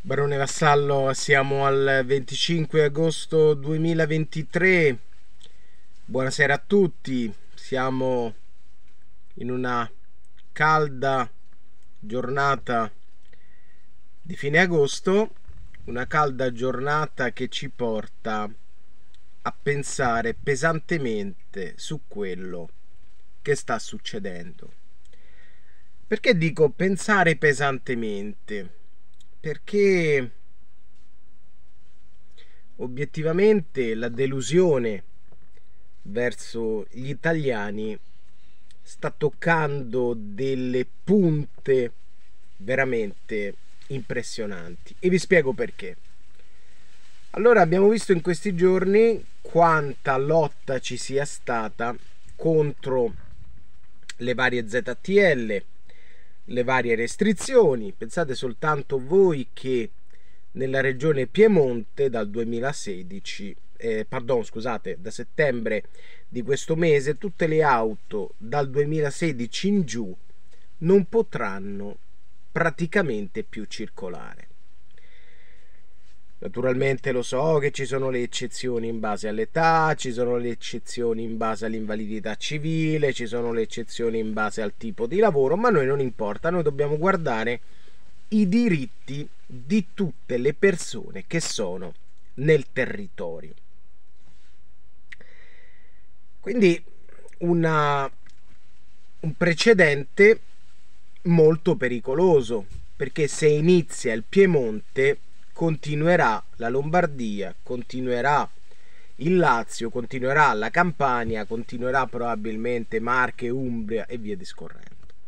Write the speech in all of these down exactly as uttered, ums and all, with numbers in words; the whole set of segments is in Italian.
Barone Vassallo, siamo al venticinque agosto duemilaventitré. Buonasera a tutti. Siamo in una calda giornata di fine agosto, una calda giornata che ci porta a pensare pesantemente su quello che sta succedendo. Perché dico pensare pesantemente? Perché obiettivamente la delusione verso gli italiani sta toccando delle punte veramente impressionanti, e vi spiego perché. Allora, abbiamo visto in questi giorni quanta lotta ci sia stata contro le varie Z T L, le varie restrizioni. Pensate soltanto voi che nella regione Piemonte dal duemilasedici, eh, pardon, scusate, da settembre di questo mese, tutte le auto dal duemilasedici in giù non potranno praticamente più circolare. Naturalmente lo so che ci sono le eccezioni in base all'età, ci sono le eccezioni in base all'invalidità civile, ci sono le eccezioni in base al tipo di lavoro, ma a noi non importa, noi dobbiamo guardare i diritti di tutte le persone che sono nel territorio. Quindi una, un precedente molto pericoloso, perché se inizia il Piemonte continuerà la Lombardia, continuerà il Lazio, continuerà la Campania, continuerà probabilmente Marche, Umbria e via discorrendo.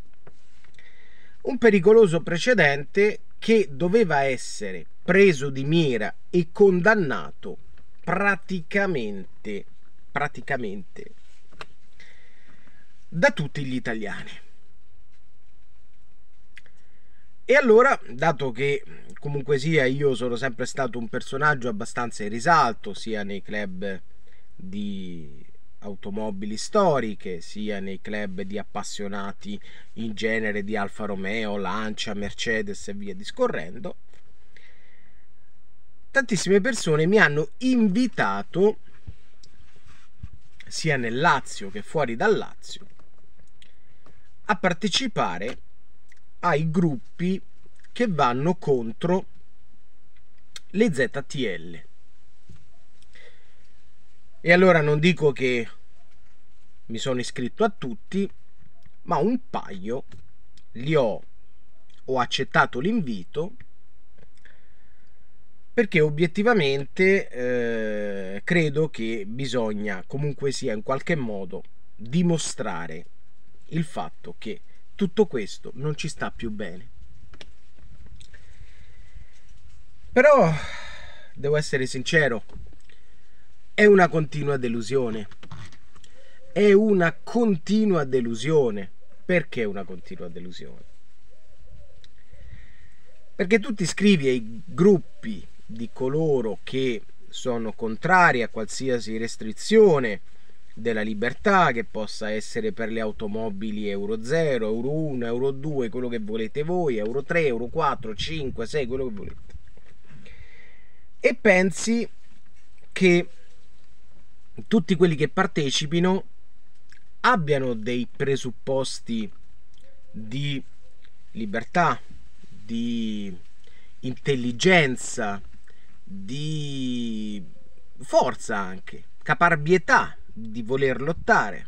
Un pericoloso precedente che doveva essere preso di mira e condannato praticamente, praticamente da tutti gli italiani. E allora, dato che comunque sia io sono sempre stato un personaggio abbastanza in risalto, sia nei club di automobili storiche, sia nei club di appassionati in genere di Alfa Romeo, Lancia, Mercedes e via discorrendo, tantissime persone mi hanno invitato, sia nel Lazio che fuori dal Lazio, a partecipare ai gruppi che vanno contro le Z T L. E allora non dico che mi sono iscritto a tutti, ma un paio li ho, ho accettato l'invito, perché obiettivamente eh, credo che bisogna comunque sia in qualche modo dimostrare il fatto che tutto questo non ci sta più bene. Però devo essere sincero, è una continua delusione. È una continua delusione. Perché una continua delusione? Perché tu ti iscrivi ai gruppi di coloro che sono contrari a qualsiasi restrizione della libertà, che possa essere per le automobili Euro zero, Euro uno, Euro due, quello che volete voi, Euro tre, Euro quattro, cinque, sei, quello che volete. E pensi che tutti quelli che partecipino abbiano dei presupposti di libertà, di intelligenza, di forza anche, caparbietà di voler lottare.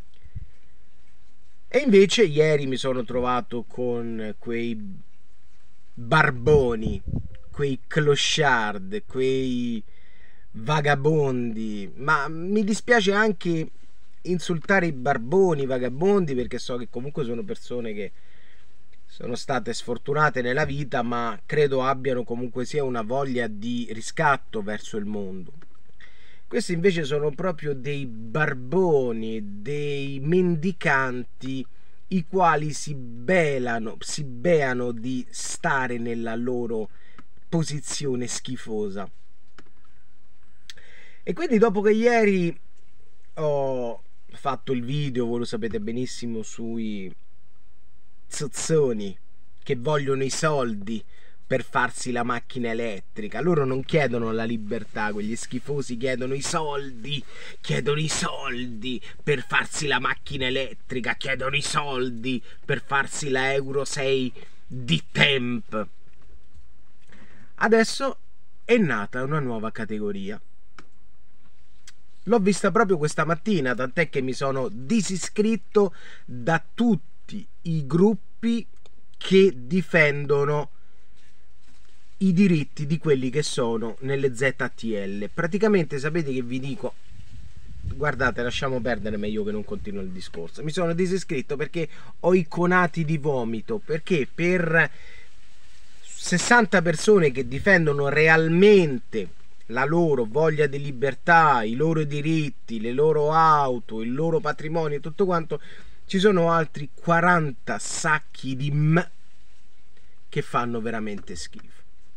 E invece ieri mi sono trovato con quei barboni, quei clochard, quei vagabondi, ma mi dispiace anche insultare i barboni, i vagabondi, perché so che comunque sono persone che sono state sfortunate nella vita, ma credo abbiano comunque sia una voglia di riscatto verso il mondo. Questi invece sono proprio dei barboni, dei mendicanti, i quali si belano, si beano di stare nella loro posizione schifosa. E quindi dopo che ieri ho fatto il video, voi lo sapete benissimo, sui zozzoni che vogliono i soldi, per farsi la macchina elettrica. Loro non chiedono la libertà, quegli schifosi chiedono i soldi, chiedono i soldi per farsi la macchina elettrica, chiedono i soldi per farsi la Euro sei di temp. Adesso è nata una nuova categoria. L'ho vista proprio questa mattina, tant'è che mi sono disiscritto da tutti i gruppi che difendono i diritti di quelli che sono nelle Z T L. Praticamente sapete che vi dico, guardate, lasciamo perdere, meglio che non continuo il discorso. Mi sono disiscritto perché ho i conati di vomito, perché per sessanta persone che difendono realmente la loro voglia di libertà, i loro diritti, le loro auto, il loro patrimonio e tutto quanto, ci sono altri quaranta sacchi di m che fanno veramente schifo.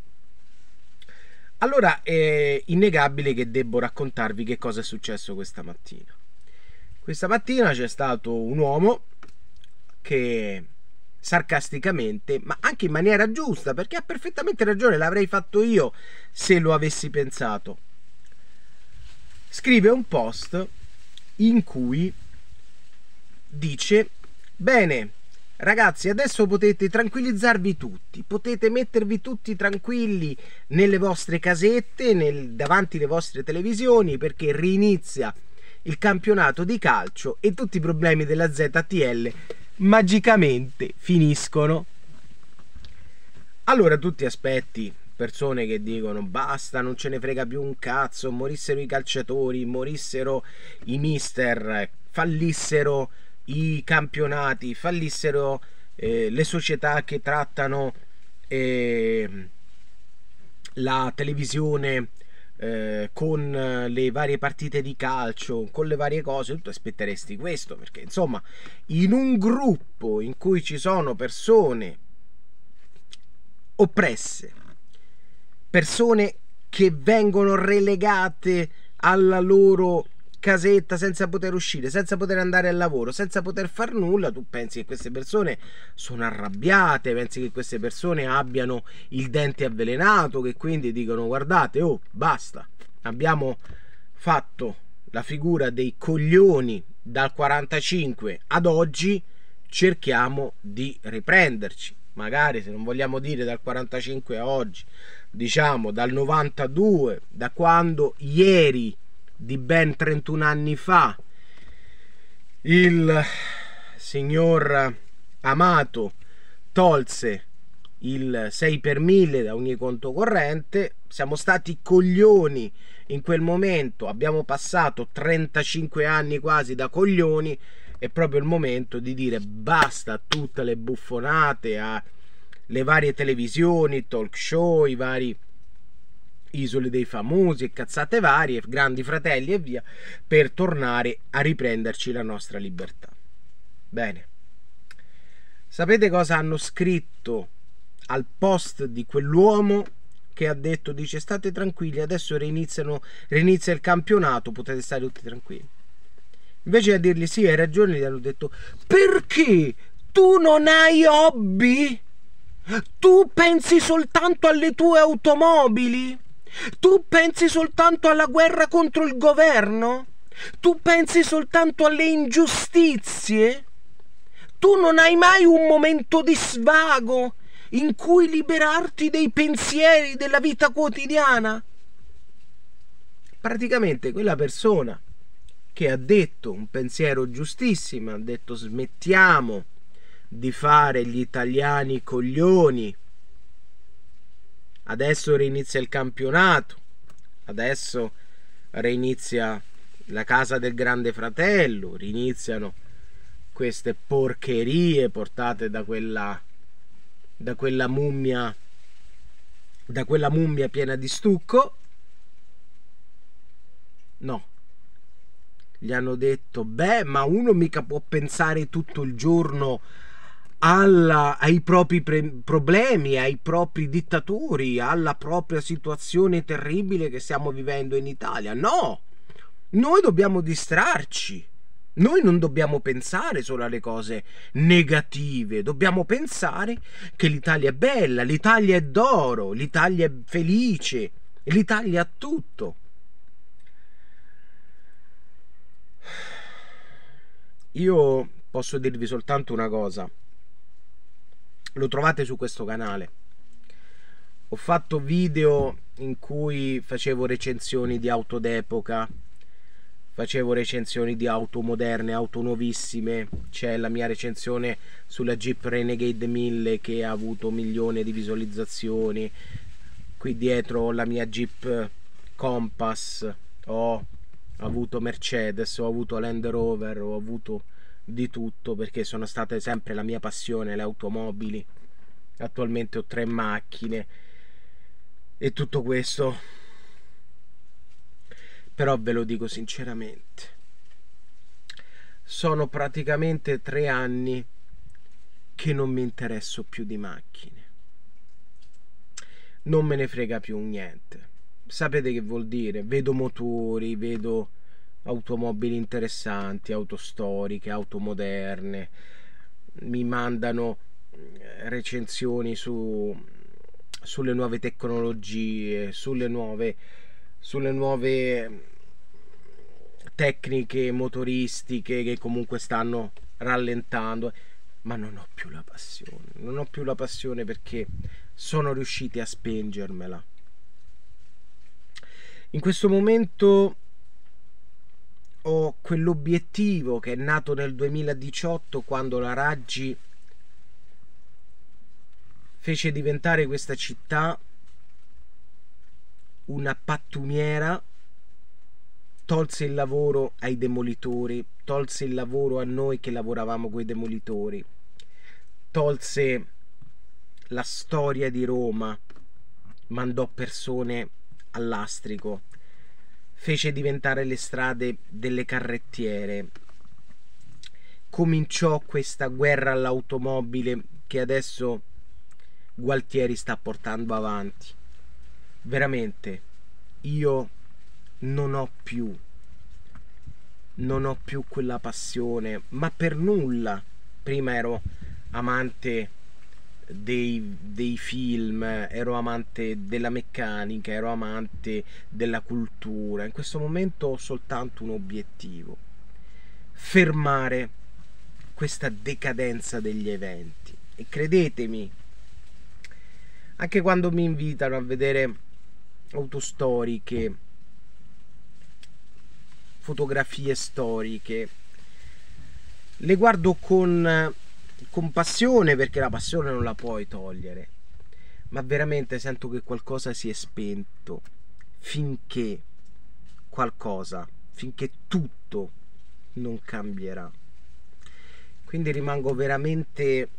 Allora è innegabile che devo raccontarvi che cosa è successo questa mattina. Questa mattina c'è stato un uomo che sarcasticamente, ma anche in maniera giusta, perché ha perfettamente ragione, l'avrei fatto io se lo avessi pensato, scrive un post in cui dice: bene ragazzi, adesso potete tranquillizzarvi tutti, potete mettervi tutti tranquilli nelle vostre casette, nel, davanti alle vostre televisioni, perché rinizia il campionato di calcio e tutti i problemi della Z T L magicamente finiscono. Allora tu ti aspetti persone che dicono basta, non ce ne frega più un cazzo, morissero i calciatori, morissero i mister, fallissero i campionati, fallissero eh, le società che trattano eh, la televisione eh, con le varie partite di calcio, con le varie cose. Tu aspetteresti questo, perché insomma in un gruppo in cui ci sono persone oppresse, persone che vengono relegate alla loro casetta senza poter uscire, senza poter andare al lavoro, senza poter far nulla, tu pensi che queste persone sono arrabbiate, pensi che queste persone abbiano il dente avvelenato, che quindi dicono guardate, oh basta, abbiamo fatto la figura dei coglioni dal quarantacinque ad oggi, cerchiamo di riprenderci. Magari, se non vogliamo dire dal quarantacinque a oggi, diciamo dal novantadue, da quando ieri di ben trentuno anni fa il signor Amato tolse il sei per mille da ogni conto corrente. Siamo stati coglioni in quel momento, abbiamo passato trentacinque anni quasi da coglioni. È proprio il momento di dire basta a tutte le buffonate, alle varie televisioni, talk show, i vari Isole dei Famosi e cazzate varie, Grandi Fratelli e via, per tornare a riprenderci la nostra libertà. Bene, sapete cosa hanno scritto al post di quell'uomo che ha detto, dice state tranquilli, adesso reiniziano, reinizia il campionato, potete stare tutti tranquilli? Invece di dirgli sì, hai ragione, gli hanno detto perché tu non hai hobby? Tu pensi soltanto alle tue automobili? Tu pensi soltanto alla guerra contro il governo? Tu pensi soltanto alle ingiustizie? Tu non hai mai un momento di svago in cui liberarti dei pensieri della vita quotidiana? Praticamente quella persona che ha detto un pensiero giustissimo, ha detto smettiamo di fare gli italiani coglioni, adesso reinizia il campionato, adesso reinizia la casa del Grande Fratello, riniziano queste porcherie portate da quella da quella mummia da quella mummia piena di stucco. No, gli hanno detto beh, ma uno mica può pensare tutto il giorno alla, ai propri problemi, ai propri dittatori, alla propria situazione terribile che stiamo vivendo in Italia. No, noi dobbiamo distrarci, Noi non dobbiamo pensare solo alle cose negative, dobbiamo pensare che l'Italia è bella, l'Italia è d'oro, l'Italia è felice, l'Italia ha tutto. Io posso dirvi soltanto una cosa, lo trovate su questo canale. Ho fatto video in cui facevo recensioni di auto d'epoca, facevo recensioni di auto moderne, auto nuovissime. C'è la mia recensione sulla Jeep Renegade mille che ha avuto milioni di visualizzazioni. Qui dietro ho la mia Jeep Compass, ho avuto Mercedes, ho avuto Land Rover, ho avuto di tutto perché sono state sempre la mia passione, le automobili. Attualmente ho tre macchine e tutto questo. Però ve lo dico sinceramente, sono praticamente tre anni che non mi interesso più di macchine. Non me ne frega più niente. Sapete che vuol dire? Vedo motori, vedo automobili interessanti, auto storiche, auto moderne. Mi mandano recensioni su, sulle nuove tecnologie, sulle nuove... sulle nuove tecniche motoristiche che comunque stanno rallentando, ma non ho più la passione, non ho più la passione perché sono riusciti a spingermela. In questo momento ho quell'obiettivo che è nato nel duemiladiciotto, quando la Raggi fece diventare questa città una pattumiera, tolse il lavoro ai demolitori, tolse il lavoro a noi che lavoravamo coi demolitori, tolse la storia di Roma, mandò persone al lastrico, fece diventare le strade delle carrettiere, cominciò questa guerra all'automobile che adesso Gualtieri sta portando avanti. Veramente io non ho più non ho più quella passione, ma per nulla. Prima ero amante dei, dei film, ero amante della meccanica, ero amante della cultura. In questo momento ho soltanto un obiettivo: fermare questa decadenza degli eventi. E credetemi, anche quando mi invitano a vedere auto storiche, fotografie storiche, le guardo con, con passione, perché la passione non la puoi togliere, ma veramente sento che qualcosa si è spento finché qualcosa, finché tutto non cambierà. Quindi rimango veramente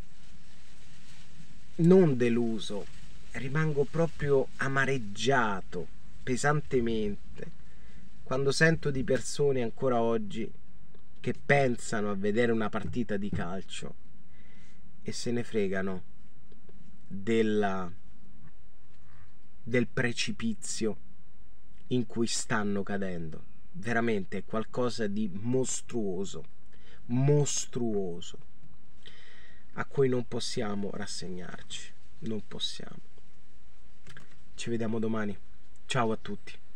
non deluso, rimango proprio amareggiato pesantemente quando sento di persone ancora oggi che pensano a vedere una partita di calcio e se ne fregano della, del precipizio in cui stanno cadendo. Veramente è qualcosa di mostruoso, mostruoso, a cui non possiamo rassegnarci, non possiamo. Ci vediamo domani. Ciao a tutti.